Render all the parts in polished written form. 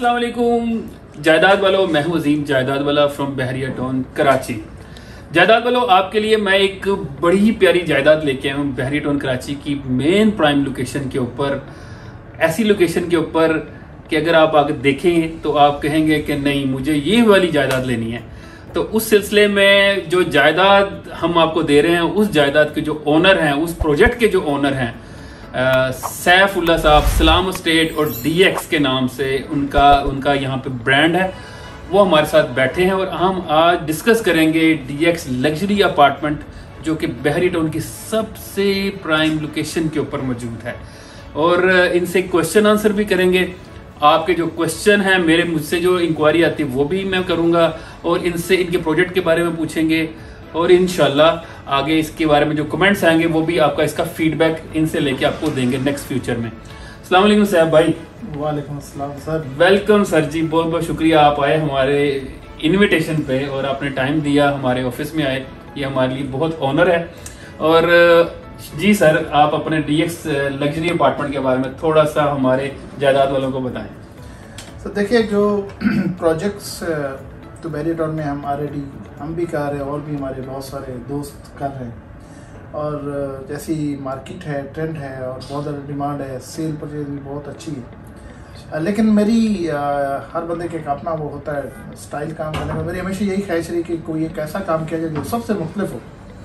अस्सलाम वालेकुम जायदाद वालों, मैं हूं अजीम जायदाद वाला फ्रॉम बहरिया टाउन कराची। जायदाद वालों, आपके लिए मैं एक बड़ी ही प्यारी जायदाद लेके आया हूं बहरिया टाउन कराची की मेन प्राइम लोकेशन के ऊपर। ऐसी लोकेशन के ऊपर कि अगर आप आगे देखेंगे तो आप कहेंगे कि नहीं, मुझे ये वाली जायदाद लेनी है। तो उस सिलसिले में जो जायदाद हम आपको दे रहे हैं, उस जायदाद के जो ओनर हैं, उस प्रोजेक्ट के जो ओनर हैं सैफुल्लाह साहब, सलाम स्टेट और डीएक्स के नाम से उनका यहाँ पे ब्रांड है, वो हमारे साथ बैठे हैं और हम आज डिस्कस करेंगे डीएक्स लग्जरी अपार्टमेंट जो कि बहरी टाउन की सबसे प्राइम लोकेशन के ऊपर मौजूद है। और इनसे क्वेश्चन आंसर भी करेंगे। आपके जो क्वेश्चन हैं, मुझसे जो इंक्वायरी आती है वो भी मैं करूंगा और इनसे इनके प्रोजेक्ट के बारे में पूछेंगे और इंशाल्लाह आगे इसके बारे में जो कमेंट्स आएंगे वो भी आपका इसका फीडबैक इनसे लेके आपको देंगे नेक्स्ट फ्यूचर में। अस्सलाम वालेकुम साहब भाई। वालेकुम अस्सलाम सर। वेलकम सर जी, बहुत बहुत शुक्रिया आप आए हमारे इनविटेशन पे और आपने टाइम दिया, हमारे ऑफिस में आए, ये हमारे लिए बहुत ऑनर है। और जी सर, आप अपने डीएक्स लग्जरी अपार्टमेंट के बारे में थोड़ा सा हमारे जायदाद वालों को बताएं। सर देखिए, जो प्रोजेक्ट्स तो बहरिया टाउन में हम भी कर रहे हैं और भी हमारे बहुत सारे दोस्त कर रहे हैं। और जैसी मार्केट है, ट्रेंड है और बहुत ज़्यादा डिमांड है, सेल परचेज भी बहुत अच्छी है। लेकिन मेरी हर बंदे के एक अपना वो होता है स्टाइल काम करने में। मेरी हमेशा यही ख्वाहिश रही कि कोई एक ऐसा काम किया जाए जो सबसे मुख्तलिफ हो।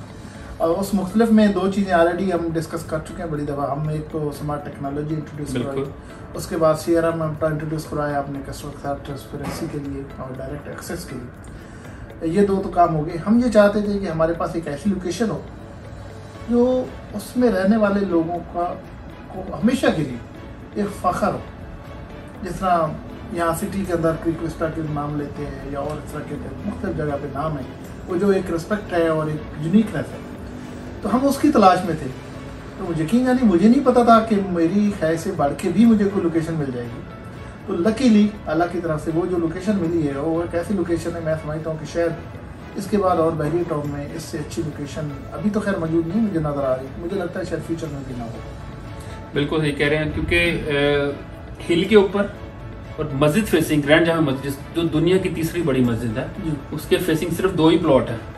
और उस मुख्तलिफ में दो चीज़ें ऑलरेडी हम डिस्कस कर चुके हैं बड़ी दफ़ा। हम एक तो स्मार्ट टेक्नोलॉजी इंट्रोड्यूस कराई, उसके बाद CRM अपना इंट्रोड्यूस कराया अपने कस्टमर के साथ ट्रांसपेरेंसी के लिए और डायरेक्ट एक्सेस के लिए। ये दो तो काम हो गए। हम ये चाहते थे कि हमारे पास एक ऐसी लोकेशन हो जो उसमें रहने वाले लोगों को हमेशा के लिए एक फ़ख्र हो। जिस तरह यहाँ सिटी के अंदर क्रिक विस्टा के नाम लेते हैं या और इस तरह के मुख्तलिफ जगह पे नाम है, वो जो एक रिस्पेक्ट है और एक यूनिकनेस है, तो हम उसकी तलाश में थे। तो यकीन जानी मुझे नहीं पता था कि मेरी ख्याल से बढ़ के भी मुझे कोई लोकेशन मिल जाएगी। तो लकीली अल्लाह की तरफ से वो जो लोकेशन मिली है वो एक ऐसी लोकेशन है, मैं समझता हूँ कि शायद इसके बाद और बहरिया टाउन में इससे अच्छी लोकेशन अभी तो खैर मौजूद नहीं मुझे नज़र आ रही। मुझे लगता है शायद फ्यूचर में भी ना हो। बिल्कुल सही कह रहे हैं, क्योंकि हिल के ऊपर और मस्जिद फेसिंग ग्रैंड जामा मस्जिद जो दुनिया की तीसरी बड़ी मस्जिद है, उसके फेसिंग सिर्फ 2 ही प्लॉट है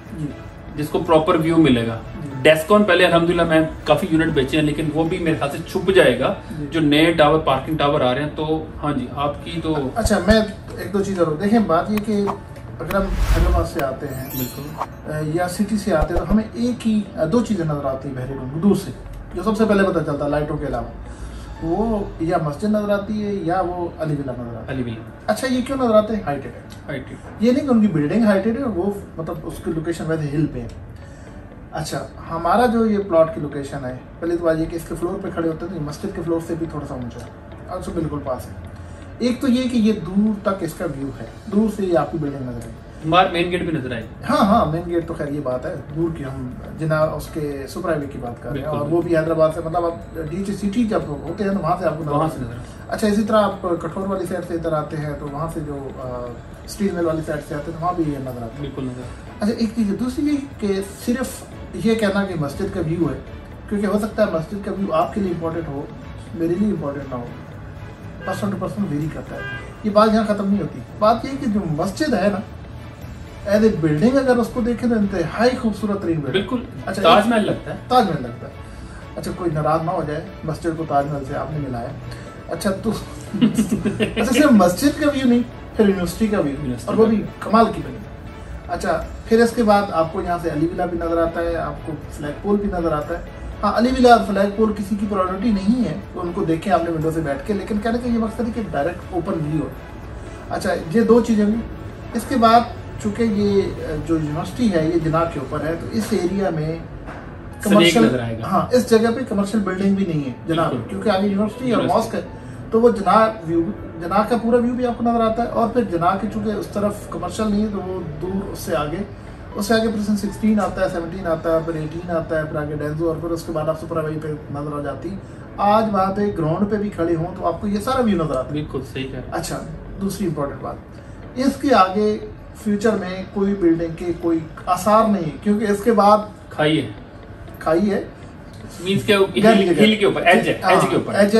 जिसको प्रॉपर व्यू मिलेगा। डेस्कॉन पहले अल्हम्दुलिल्लाह मैं काफी यूनिट बेचे हैं, लेकिन वो भी मेरे हाथ से छुप जाएगा जो नए टावर, पार्किंग टावर आ रहे हैं। तो हाँ जी, आपकी तो अच्छा, मैं एक दो चीज़ और देखें। बात ये कि अगर हम हैदराबाद से आते हैं बिल्कुल या सिटी से आते हैं तो हमें एक ही दो चीज़ें नज़र आती है बहरिया टाउन दूर से, जो सबसे पहले पता चलता है लाइटों के अलावा, वो या मस्जिद नजर आती है या वो अली विला नजर आती है। अली विला। अच्छा, ये क्यों नजर आते हैं? हाइटेड है। ये नहीं कि उनकी बिल्डिंग हाइटेड है, वो मतलब उसकी लोकेशन वैसे हिल पे है। अच्छा, हमारा जो ये प्लॉट की लोकेशन है, पहले तो बात ये कि इसके फ्लोर पे खड़े होते हैं तो मस्जिद के फ्लोर से भी थोड़ा सा ऊंचा है और उससे बिल्कुल पास है। एक तो ये कि ये दूर तक इसका व्यू है, दूर से ये आपकी बिल्डिंग नजर आएगी। हमारा मेन गेट भी नजर आएगी। हाँ, मेन गेट तो खैर ये बात है दूर की, हम जिना उसके सुपर हाईवे की बात कर रहे हैं, और वो भी हैदराबाद से, मतलब आप डीएच सिटी जब होते हैं तो वहाँ से आपको वहाँ से नजर। अच्छा, इसी तरह आप कठोर वाली साइड से इधर आते हैं तो वहाँ से जो स्टील मिल वाली साइड से आते हैं तो वहाँ भी ये नजर आता है। बिल्कुल नजर। अच्छा, एक चीज़ दूसरी ये कि सिर्फ ये कहना कि मस्जिद का व्यू है, क्योंकि हो सकता है मस्जिद का व्यू आपके लिए इम्पोर्टेंट हो, मेरे लिए इम्पोर्टेंट ना हो, पर्सन टू पर्सन वेरी करता है। ये बात यहाँ ख़त्म नहीं होती। बात ये कि जो मस्जिद है ना, एज ए बिल्डिंग अगर उसको देखें तो इंतहाई खूबसूरत तरीन बिल्डिंग। बिल्कुल। अच्छा, ताजमहल लगता है। ताजमहल लगता है। अच्छा, कोई नाराज ना हो जाए, मस्जिद को ताजमहल से आपने मिलाया। अच्छा तो अच्छा, सिर्फ मस्जिद का व्यू नहीं, फिर यूनिवर्सिटी का व्यू, और वो भी कमाल की बनी। अच्छा, फिर इसके बाद आपको यहाँ से अली विला भी नजर आता है, आपको फ्लैग पोल भी नजर आता है। हाँ, अली विला और फ्लैग पोल किसी की प्रायोरिटी नहीं है तो उनको देखें आपने विंडो से बैठ के, लेकिन कहने का ये मकसद है कि डायरेक्ट ओपन व्यू हो। अच्छा, ये दो चीज़ें हुई। इसके बाद चूंकि ये जो यूनिवर्सिटी है ये जिना के ऊपर है, तो इस एरिया में कमर्शियल, हाँ, इस जगह पे कमर्शियल बिल्डिंग भी नहीं है जिना, क्योंकि आगे यूनिवर्सिटी और मॉस्क है, तो वो जना का पूरा व्यू भी आपको नजर आता है। और फिर जना के चूंकि उस तरफ कमर्शियल नहीं है तो वो दूर उससे आगे प्रेजेंट 16 आता है, 17 आता है, फिर 18 आता है, फिर आगे डेंजो, और फिर उसके बाद आप सुपर हाईवे पे नजर आ जाती। आज वहाँ पे ग्राउंड पे भी खड़े हों तो आपको ये सारा व्यू नजर आता है। बिल्कुल सही कह रहे हैं। अच्छा, दूसरी इंपॉर्टेंट बात, इसके आगे फ्यूचर में कोई बिल्डिंग के कोई आसार नहीं है, क्योंकि इसके बाद खाई है, मींस के हिल के ऊपर, एज है, एज है,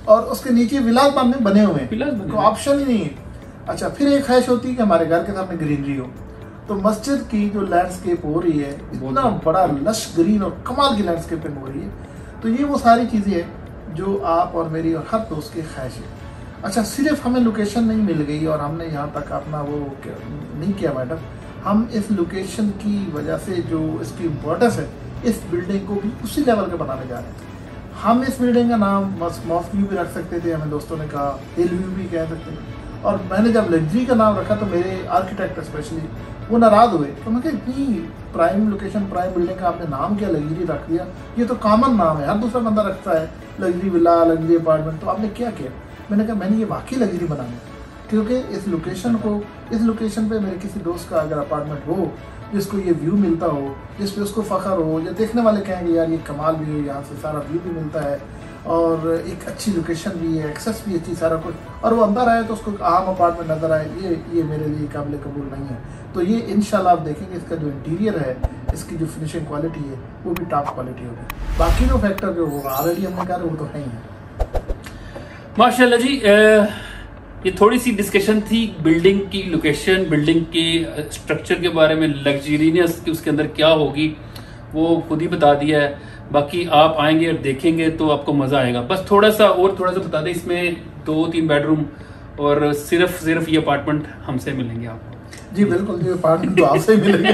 और उसके नीचे विलास बने हुए हैं, तो ऑप्शन ही नहीं है। अच्छा, फिर एक ख्वाहिश होती है कि हमारे घर के सामने ग्रीनरी हो, तो मस्जिद की जो लैंडस्केप हो रही है, इतना बड़ा लश ग्रीन और कमाल की लैंडस्केपिंग हो रही है, तो ये वो सारी चीज़ें हैं जो आप और मेरी और हर दोस्त की ख्वाहिश है। अच्छा, सिर्फ हमें लोकेशन नहीं मिल गई और हमने यहाँ तक अपना वो नहीं किया मैडम, हम इस लोकेशन की वजह से जो इसकी इम्पोर्टेंस है, इस बिल्डिंग को भी उसी लेवल का बनाने जा रहे हैं। हम इस बिल्डिंग का नाम मॉस्क व्यू भी रख सकते थे, हमें दोस्तों ने कहा हिल व्यू भी कह सकते थे, और मैंने जब लग्जरी का नाम रखा तो मेरे आर्किटेक्ट स्पेशली वो नाराज हुए, तो मैं इतनी प्राइम लोकेशन प्राइम बिल्डिंग का आपने नाम क्या लग्जरी रख दिया, ये तो कॉमन नाम है, हर दूसरा बंदा रखता है लग्जरी विला लग्जरी अपार्टमेंट, तो आपने क्या किया? मैंने कहा मैंने ये वाकई लग्जरी बनानी, क्योंकि इस लोकेशन पे मेरे किसी दोस्त का अगर अपार्टमेंट हो जिसको ये व्यू मिलता हो, जिस पे उसको फ़ख्र हो, या देखने वाले कहेंगे यार ये कमाल व्यू है, यहाँ से सारा व्यू भी मिलता है और एक अच्छी लोकेशन भी है, एक्सेस भी अच्छी, सारा कुछ, और वो अंदर आए तो उसको आम अपार्टमेंट नज़र आए, ये मेरे लिए काबिल कबूल नहीं है। तो ये इंशाल्लाह आप देखेंगे इसका जो इंटीरियर है, इसकी जो फिनिशिंग क्वालिटी है वो भी टॉप क्वालिटी होगी। बाकी जो फैक्टर जो होगा ऑलरेडी हमने कहा वो तो है ही है। माशाल्लाह जी, ये थोड़ी सी डिस्कशन थी बिल्डिंग की लोकेशन, बिल्डिंग के स्ट्रक्चर के बारे में, लग्जरीनेस की उसके अंदर क्या होगी वो खुद ही बता दिया है। बाकी आप आएंगे और देखेंगे तो आपको मजा आएगा। बस थोड़ा सा बता दें, इसमें 2-3 बेडरूम और सिर्फ ये अपार्टमेंट हमसे मिलेंगे आपको। जी बिल्कुल, जी अपार्टमेंट तो आपसे ही मिलेंगे।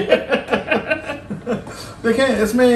देखें इसमें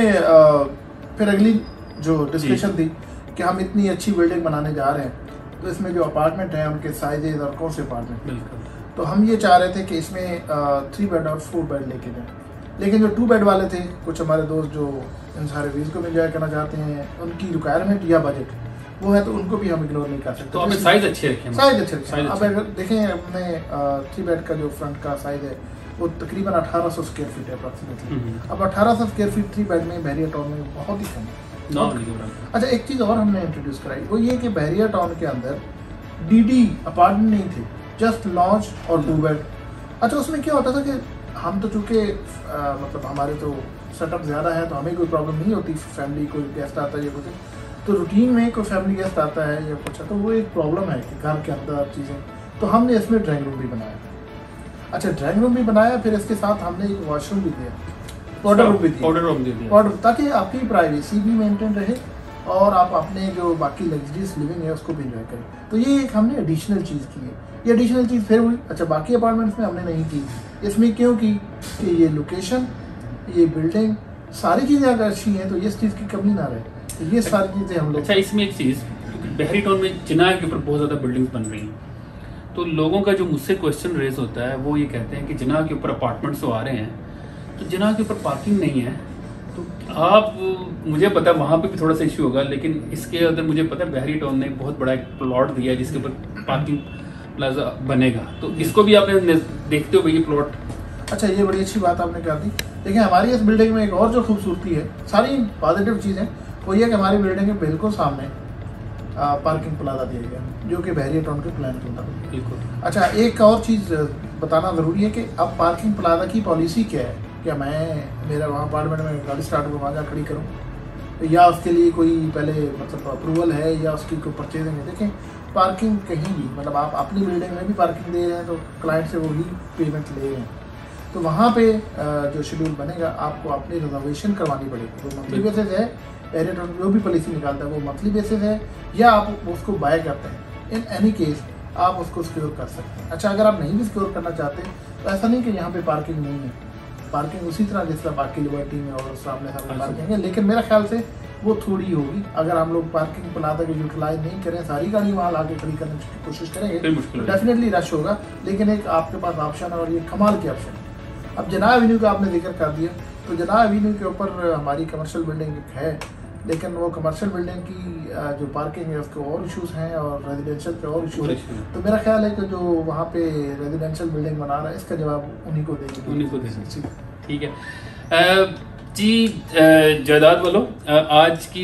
फिर अगली जो डिस्कशन थी कि हम इतनी अच्छी बिल्डिंग बनाने जा रहे हैं, तो इसमें जो अपार्टमेंट हैं उनके साइजेज और कौन से अपार्टमेंट, बिल्कुल, तो हम ये चाह रहे थे कि इसमें 3 बेड और 4 बेड लेके जाएं, लेकिन जो 2 बेड वाले थे, कुछ हमारे दोस्त जो इन सारे व्यूज को एंजॉय करना चाहते हैं, उनकी रिक्वायरमेंट या बजट वो है, तो उनको भी हम इग्नोर नहीं कर सकते। तो आपने साइज अच्छे रखे, साइज अच्छे। अब अगर देखें हमने 3 बेड का जो फ्रंट का साइज है वो तकरीबन 1800 स्क्वायर फीट है अप्रॉक्सीमेटली। अब 1800 स्क्वायर फीट 3 बेड में बहरिया टाउन में बहुत ही कम है। अच्छा, एक चीज़ और हमने इंट्रोड्यूस कराई, वो ये कि बहरिया टाउन के अंदर डीडी अपार्टमेंट नहीं थे, जस्ट लॉन्च और 2 बेड। अच्छा, उसमें क्या होता था कि हम तो चूँकि मतलब हमारे तो सेटअप ज़्यादा है तो हमें कोई प्रॉब्लम नहीं होती, फैमिली कोई गेस्ट आता है या कुछ, तो रूटीन में कोई फैमिली गेस्ट आता है या कुछ है तो वो एक प्रॉब्लम है कि घर के अंदर चीज़ें, तो हमने इसमें ड्राइंग रूम भी बनाया। अच्छा, ड्राइंग रूम भी बनाया, फिर इसके साथ हमने एक वॉशरूम भी दिया, पाउडर रूम भी दिया, ताकि आपकी प्राइवेसी भी मेंटेन रहे और आप अपने जो बाकी लग्जरीज लिविंग है उसको भी एंजॉय करें। तो ये एक हमने एडिशनल चीज़ की है। ये एडिशनल चीज़ फिर हुई, अच्छा बाकी अपार्टमेंट्स में हमने नहीं की, इसमें क्यों की कि ये लोकेशन, ये बिल्डिंग, सारी चीज़ें अगर अच्छी हैं तो इस चीज़ की कमी ना रहे, तो ये सारी चीज़ें हम लोग। अच्छा, इसमें एक चीज़, बहरी टाउन में चिनार के ऊपर बहुत ज़्यादा बिल्डिंग्स बन रही हैं, तो लोगों का जो मुझसे क्वेश्चन रेज होता है वो ये कहते हैं कि चिनार के ऊपर अपार्टमेंट्स तो आ रहे हैं, तो चिनार के ऊपर पार्किंग नहीं है, तो आप, मुझे पता है वहाँ पे भी थोड़ा सा इश्यू होगा, लेकिन इसके अंदर मुझे पता है बहरी टाउन ने बहुत बड़ा एक प्लॉट दिया है जिसके ऊपर पार्किंग प्लाजा बनेगा, तो इसको भी आपने देखते हो ये प्लॉट। अच्छा, ये बड़ी अच्छी बात आपने कर दी। देखिए, हमारी इस बिल्डिंग में एक और जो खूबसूरती है, सारी पॉजिटिव चीज़ है, वो ये कि हमारी बिल्डिंग के बिल्कुल सामने पार्किंग प्लाजा दिया गया जो कि बहरिया टाउन के प्लान के मुताबिक। बिल्कुल। अच्छा, एक और चीज़ बताना ज़रूरी है कि अब पार्किंग प्लाजा की पॉलिसी क्या है, क्या मैं मेरा वहाँ अपार्टमेंट में गाड़ी स्टार्ट हो वहाँ जा खड़ी करूँ, या उसके लिए कोई पहले मतलब अप्रूवल है या उसकी कोई परचेजिंग है। देखें, पार्किंग कहीं भी, मतलब आप अपनी बिल्डिंग में भी पार्किंग दे रहे हैं तो क्लाइंट से वो ही पेमेंट ले रहे हैं, तो वहाँ पे जो शेड्यूल बनेगा आपको अपनी रिजर्वेशन करवानी पड़ेगी। वो मंथली बेसिस है, एरिया टाउन जो भी पॉलिसी निकालता है वो मंथली बेसिस है, या आप उसको बाय करते हैं। इन एनी केस आप उसको सिक्योर कर सकते हैं। अच्छा, अगर आप नहीं भी सिक्योर करना चाहते तो ऐसा नहीं कि यहाँ पे पार्किंग नहीं है, पार्किंग उसी तरह जिस तरह बाकी लिबर्टी में और सामने पार्किंग है, लेकिन मेरे ख्याल से वो थोड़ी होगी। अगर हम लोग पार्किंग प्लाजा को यूटिलाइज नहीं करें, सारी गाड़ी वहाँ लाके खड़ी करने की कोशिश करेंगे तो डेफिनेटली रश होगा, लेकिन एक आपके पास ऑप्शन है और ये कमाल के ऑप्शन है। अब जना एवेन्यू का आपने जिक्र कर दिया, तो जना एवेन्यू के ऊपर हमारी कमर्शियल बिल्डिंग है, लेकिन वो कमर्शियल बिल्डिंग की जो पार्किंग है उसके और इश्यूज हैं और रेजिडेंशियल के और इश्यूज हैं, तो मेरा ख्याल है कि जो वहाँ पे रेजिडेंशियल बिल्डिंग बना रहा है इसका जवाब उन्हीं को देंगे। ठीक है जी, जायदाद वालों, आज की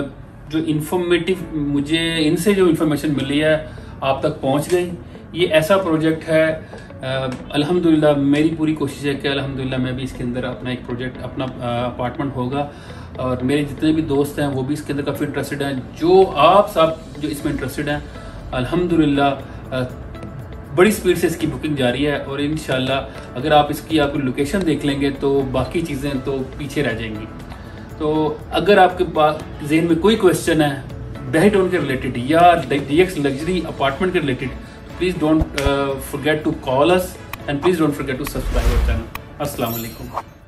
जो इन्फॉर्मेटिव मुझे इनसे जो इन्फॉर्मेशन मिली है आप तक पहुँच गई। ये ऐसा प्रोजेक्ट है अल्हम्दुलिल्लाह मेरी पूरी कोशिश है कि अल्हम्दुलिल्लाह मैं भी इसके अंदर अपना एक प्रोजेक्ट, अपना अपार्टमेंट होगा, और मेरे जितने भी दोस्त हैं वो भी इसके अंदर काफ़ी इंटरेस्टेड हैं। जो आप सब जो इसमें इंटरेस्टेड हैं, अल्हम्दुलिल्लाह बड़ी स्पीड से इसकी बुकिंग जारी है, और इंशाल्लाह अगर आप इसकी लोकेशन देख लेंगे तो बाकी चीज़ें तो पीछे रह जाएंगी। तो अगर आपके पास जहन में कोई क्वेश्चन है बहरी टाउन के रिलेटेड या DX लग्जरी अपार्टमेंट के related, please don't forget to call us and please don't forget to subscribe our channel. Assalamu alaikum.